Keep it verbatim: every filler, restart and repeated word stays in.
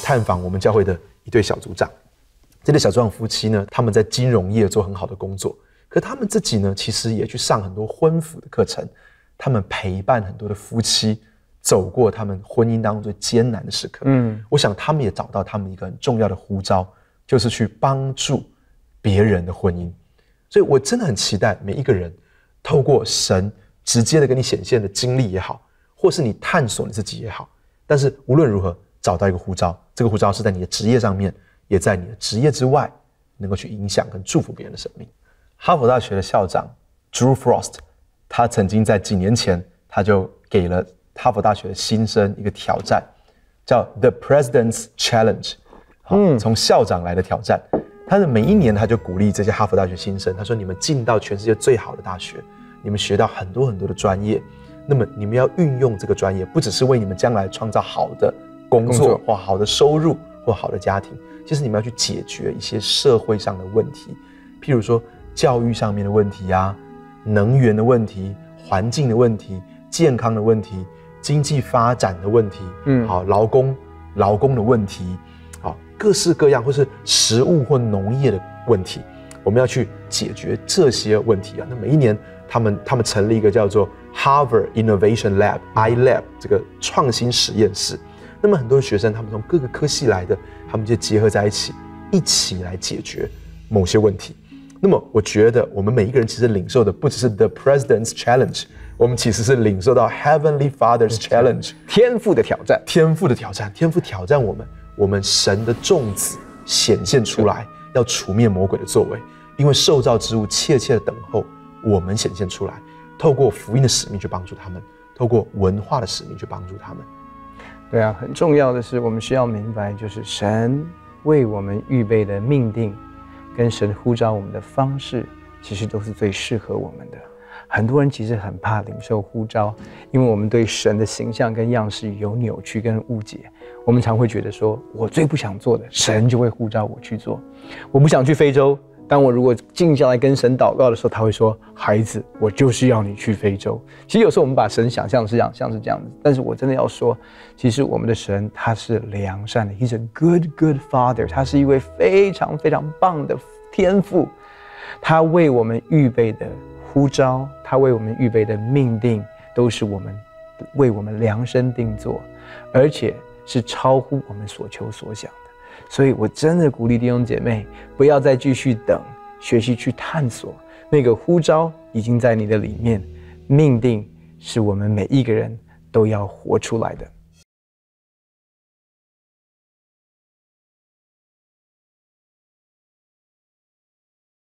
探访我们教会的一对小组长。这对小组长夫妻呢，他们在金融业做很好的工作，可他们自己呢，其实也去上很多婚辅的课程，他们陪伴很多的夫妻走过他们婚姻当中最艰难的时刻。嗯，我想他们也找到他们一个很重要的呼召，就是去帮助别人的婚姻。所以我真的很期待每一个人透过神直接的跟你显现的经历也好，或是你探索你自己也好，但是无论如何找到一个呼召，这个呼召是在你的职业上面，也在你的职业之外，能够去影响跟祝福别人的生命。哈佛大学的校长 Drew Frost， 他曾经在几年前，他就给了哈佛大学的新生一个挑战，叫 The President's Challenge， 嗯，从校长来的挑战。他的每一年他就鼓励这些哈佛大学新生，他说你们进到全世界最好的大学，你们学到很多很多的专业，那么你们要运用这个专业，不只是为你们将来创造好的工作或好的收入或好的家庭，其实你们要去解决一些社会上的问题，譬如说教育上面的问题啊，能源的问题，环境的问题，健康的问题，经济发展的问题，嗯，好，劳工劳工的问题，好，各式各样，或是食物或农业的问题，我们要去解决这些问题啊。那每一年他们他们成立一个叫做 Harvard Innovation Lab I Lab 这个创新实验室。那么很多学生他们从各个科系来的，他们就结合在一起，一起来解决某些问题。那么我觉得我们每一个人其实领受的不只是 The President's Challenge， 我们其实是领受到 Heavenly Father's Challenge， 天父的挑战， 天父的挑战，天父挑战我们，我们神的众子显现出来，要除灭魔鬼的作为，因为受造之物切切的等候我们显现出来，透过福音的使命去帮助他们，透过文化的使命去帮助他们。 对啊，很重要的是我们需要明白，就是神为我们预备的命定跟神呼召我们的方式，其实都是最适合我们的。很多人其实很怕领受呼召，因为我们对神的形象跟样式有扭曲跟误解。我们常会觉得说，我最不想做的，神就会呼召我去做。我不想去非洲，当我如果静下来跟神祷告的时候，他会说，孩子，我就是要你去非洲。其实有时候我们把神想象是这样，像是这样子，但是我真的要说，其实我们的神他是良善的， He's a good good father， 他是一位非常非常棒的天父。他为我们预备的呼召，他为我们预备的命定，都是我们为我们量身定做，而且是超乎我们所求所想的。所以我真的鼓励弟兄姐妹，不要再继续等，学习去探索，那个呼召已经在你的里面，命定是我们每一个人都要活出来的。